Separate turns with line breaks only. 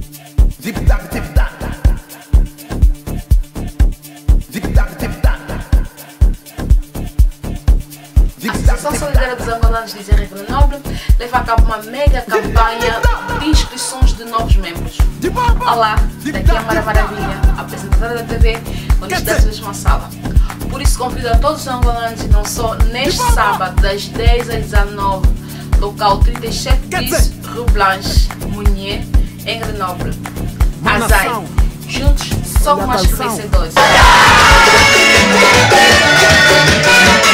A Associação Solidária dos Angolanos de Zé Grenoble leva a cabo uma mega campanha de inscrições de novos membros. Olá, daqui é a Mara Maravilha, apresentadora da TV, onde está a mesma sala. Por isso convido a todos os angolanos e não só neste sábado, das 10 às 19, local 37 bis Rue Blanche, Mounier, em Grenoble. Azai, juntos somos mais que vencedores.